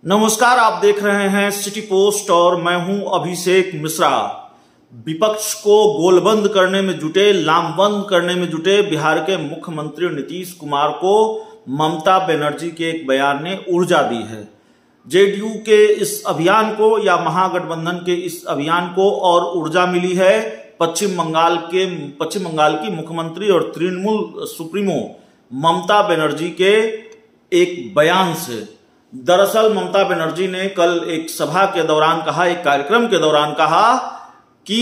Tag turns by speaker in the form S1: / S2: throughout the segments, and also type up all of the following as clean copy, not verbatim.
S1: नमस्कार, आप देख रहे हैं सिटी पोस्ट और मैं हूं अभिषेक मिश्रा। विपक्ष को गोलबंद करने में जुटे, लामबंद करने में जुटे बिहार के मुख्यमंत्री नीतीश कुमार को ममता बनर्जी के एक बयान ने ऊर्जा दी है। जेडीयू के इस अभियान को या महागठबंधन के इस अभियान को और ऊर्जा मिली है पश्चिम बंगाल की मुख्यमंत्री और तृणमूल सुप्रीमो ममता बनर्जी के एक बयान से। दरअसल ममता बनर्जी ने कल एक सभा के दौरान कहा, एक कार्यक्रम के दौरान कहा कि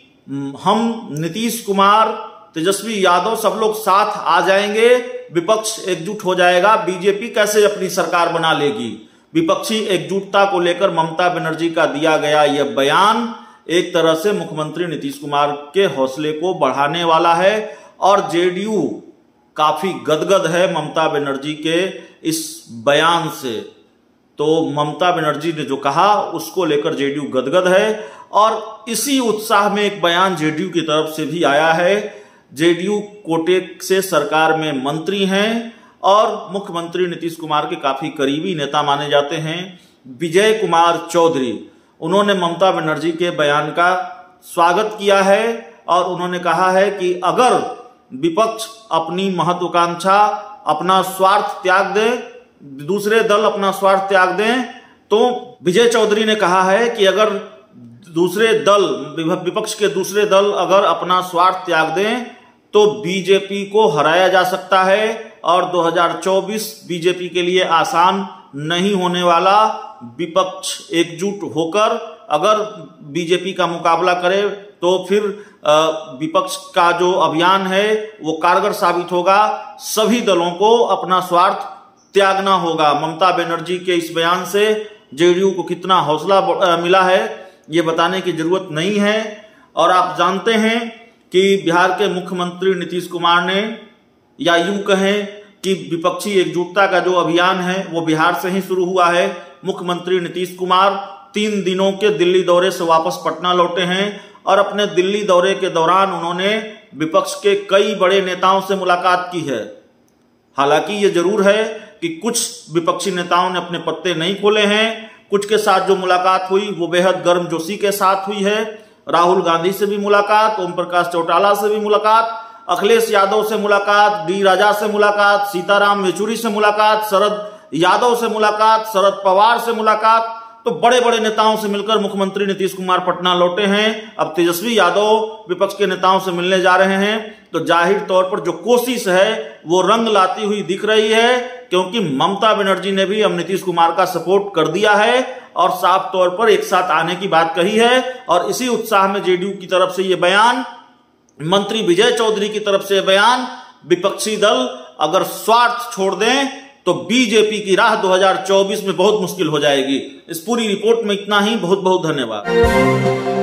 S1: हम नीतीश कुमार, तेजस्वी यादव सब लोग साथ आ जाएंगे, विपक्ष एकजुट हो जाएगा, बीजेपी कैसे अपनी सरकार बना लेगी। विपक्षी एकजुटता को लेकर ममता बनर्जी का दिया गया यह बयान एक तरह से मुख्यमंत्री नीतीश कुमार के हौसले को बढ़ाने वाला है और जेडीयू काफी गदगद है ममता बनर्जी के इस बयान से। तो ममता बनर्जी ने जो कहा उसको लेकर जेडीयू गदगद है और इसी उत्साह में एक बयान जेडीयू की तरफ से भी आया है। जेडीयू कोटे से सरकार में मंत्री हैं और मुख्यमंत्री नीतीश कुमार के काफी करीबी नेता माने जाते हैं विजय कुमार चौधरी। उन्होंने ममता बनर्जी के बयान का स्वागत किया है और उन्होंने कहा है कि अगर विपक्ष अपनी महत्वाकांक्षा, अपना स्वार्थ त्याग दे, दूसरे दल अपना स्वार्थ त्याग दें, तो विजय चौधरी ने कहा है कि अगर दूसरे दल, विपक्ष के दूसरे दल अगर अपना स्वार्थ त्याग दें तो बीजेपी को हराया जा सकता है और 2024 बीजेपी के लिए आसान नहीं होने वाला। विपक्ष एकजुट होकर अगर बीजेपी का मुकाबला करे तो फिर विपक्ष का जो अभियान है वो कारगर साबित होगा। सभी दलों को अपना स्वार्थ त्यागना होगा। ममता बनर्जी के इस बयान से जेडीयू को कितना हौसला मिला है ये बताने की जरूरत नहीं है। और आप जानते हैं कि बिहार के मुख्यमंत्री नीतीश कुमार ने, या यूं कहें कि विपक्षी एकजुटता का जो अभियान है वो बिहार से ही शुरू हुआ है। मुख्यमंत्री नीतीश कुमार 3 दिनों के दिल्ली दौरे से वापस पटना लौटे हैं और अपने दिल्ली दौरे के दौरान उन्होंने विपक्ष के कई बड़े नेताओं से मुलाकात की है। हालांकि ये जरूर है कि कुछ विपक्षी नेताओं ने अपने पत्ते नहीं खोले हैं। कुछ के साथ जो मुलाकात हुई वो बेहद गर्मजोशी के साथ हुई है। राहुल गांधी से भी मुलाकात, ओम प्रकाश चौटाला से भी मुलाकात, अखिलेश यादव से मुलाकात, डी राजा से मुलाकात, सीताराम येचुरी से मुलाकात, शरद यादव से मुलाकात, शरद पवार से मुलाकात। तो बड़े बड़े नेताओं से मिलकर मुख्यमंत्री नीतीश कुमार पटना लौटे हैं। अब तेजस्वी यादव विपक्ष के नेताओं से मिलने जा रहे हैं। तो जाहिर तौर पर जो कोशिश है वो रंग लाती हुई दिख रही है, क्योंकि ममता बनर्जी ने भी अब नीतीश कुमार का सपोर्ट कर दिया है और साफ तौर पर एक साथ आने की बात कही है। और इसी उत्साह में जेडीयू की तरफ से ये बयान, मंत्री विजय चौधरी की तरफ से बयान, विपक्षी दल अगर स्वार्थ छोड़ दें तो बीजेपी की राह 2024 में बहुत मुश्किल हो जाएगी। इस पूरी रिपोर्ट में इतना ही। बहुत बहुत धन्यवाद।